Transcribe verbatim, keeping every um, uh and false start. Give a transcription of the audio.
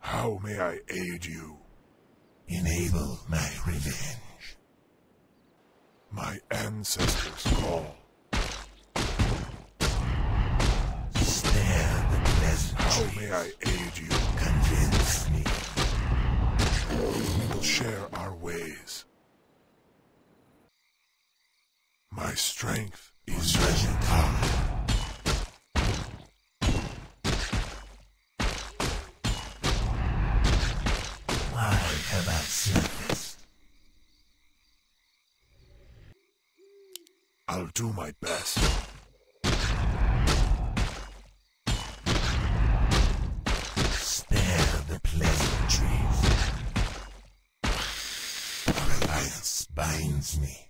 How may I aid you? Enable my revenge. My ancestors call. Spare the pleasant. How may I aid you? Convince me. We will share our ways. My strength is Treasure power. Why have I surfaced? I'll do my best. Spare the pleasantries. Alliance binds me.